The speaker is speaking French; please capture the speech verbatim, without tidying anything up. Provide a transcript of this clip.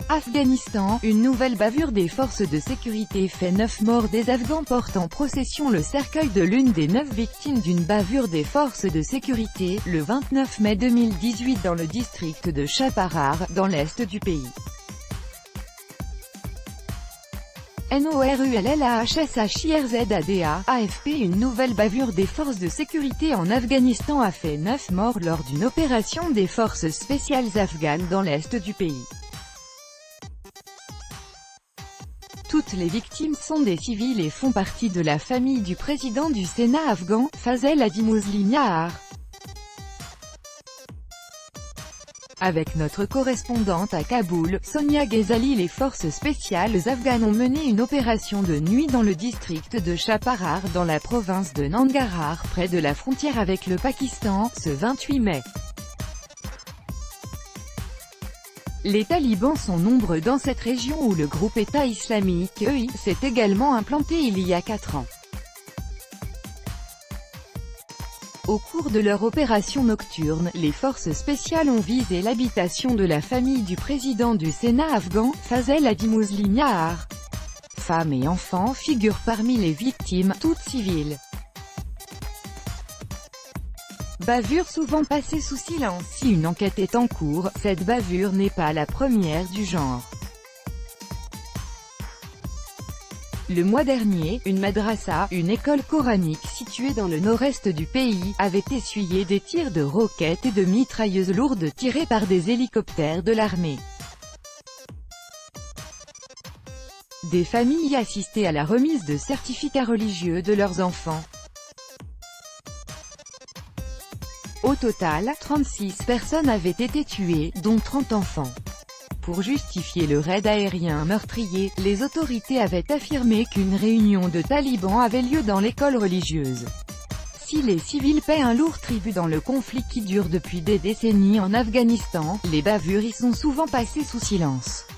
Afghanistan, une nouvelle bavure des forces de sécurité fait neuf morts. Des Afghans portent en procession le cercueil de l'une des neuf victimes d'une bavure des forces de sécurité, le vingt-neuf mai deux mille dix-huit dans le district de Chaparrar, dans l'est du pays. NORULLAHSHIRZADA, A F P. Une nouvelle bavure des forces de sécurité en Afghanistan a fait neuf morts lors d'une opération des forces spéciales afghanes dans l'est du pays. Toutes les victimes sont des civils et font partie de la famille du président du Sénat afghan, Fazel Adi-Muslim Yahar. Avec notre correspondante à Kaboul, Sonia Ghezali, les forces spéciales afghanes ont mené une opération de nuit dans le district de Chaparrar dans la province de Nangarhar près de la frontière avec le Pakistan, ce vingt-huit mai. Les talibans sont nombreux dans cette région où le groupe État islamique, E I, s'est également implanté il y a quatre ans. Au cours de leur opération nocturne, les forces spéciales ont visé l'habitation de la famille du président du Sénat afghan, Fazel Adi-Muslim Yahar. Femmes et enfants figurent parmi les victimes, toutes civiles. Bavure souvent passée sous silence. Si une enquête est en cours, cette bavure n'est pas la première du genre. Le mois dernier, une madrasa, une école coranique située dans le nord-est du pays, avait essuyé des tirs de roquettes et de mitrailleuses lourdes tirées par des hélicoptères de l'armée. Des familles assistaient à la remise de certificats religieux de leurs enfants. Au total, trente-six personnes avaient été tuées, dont trente enfants. Pour justifier le raid aérien meurtrier, les autorités avaient affirmé qu'une réunion de talibans avait lieu dans l'école religieuse. Si les civils paient un lourd tribut dans le conflit qui dure depuis des décennies en Afghanistan, les bavures y sont souvent passées sous silence.